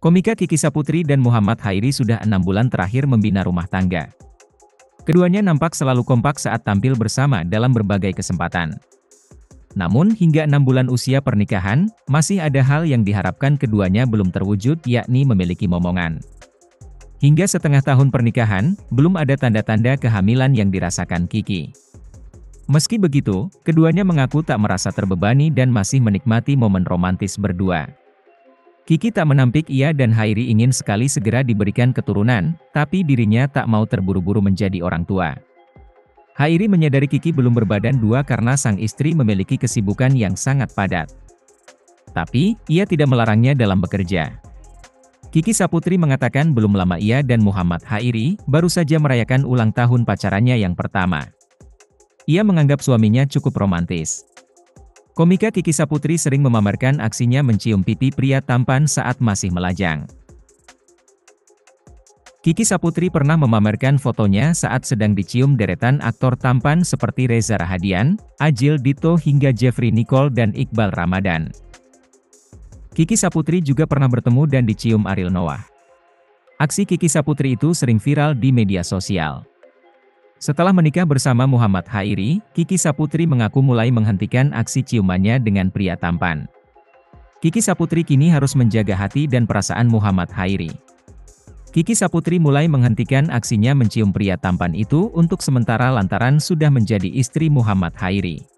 Komika Kiki Saputri dan Muhammad Hairi sudah 6 bulan terakhir membina rumah tangga. Keduanya nampak selalu kompak saat tampil bersama dalam berbagai kesempatan. Namun hingga 6 bulan usia pernikahan, masih ada hal yang diharapkan keduanya belum terwujud, yakni memiliki momongan. Hingga setengah tahun pernikahan, belum ada tanda-tanda kehamilan yang dirasakan Kiki. Meski begitu, keduanya mengaku tak merasa terbebani dan masih menikmati momen romantis berdua. Kiki tak menampik ia dan Hairi ingin sekali segera diberikan keturunan, tapi dirinya tak mau terburu-buru menjadi orang tua. Hairi menyadari Kiki belum berbadan dua karena sang istri memiliki kesibukan yang sangat padat. Tapi, ia tidak melarangnya dalam bekerja. Kiki Saputri mengatakan belum lama ia dan Muhammad Hairi baru saja merayakan ulang tahun pacarannya yang pertama. Ia menganggap suaminya cukup romantis. Komika Kiki Saputri sering memamerkan aksinya mencium pipi pria tampan saat masih melajang. Kiki Saputri pernah memamerkan fotonya saat sedang dicium deretan aktor tampan seperti Reza Rahadian, Adjie Ditto hingga Jeffrey Nicole dan Iqbal Ramadan. Kiki Saputri juga pernah bertemu dan dicium Ariel Noah. Aksi Kiki Saputri itu sering viral di media sosial. Setelah menikah bersama Muhammad Hairi, Kiki Saputri mengaku mulai menghentikan aksi ciumannya dengan pria tampan. Kiki Saputri kini harus menjaga hati dan perasaan Muhammad Hairi. Kiki Saputri mulai menghentikan aksinya mencium pria tampan itu untuk sementara lantaran sudah menjadi istri Muhammad Hairi.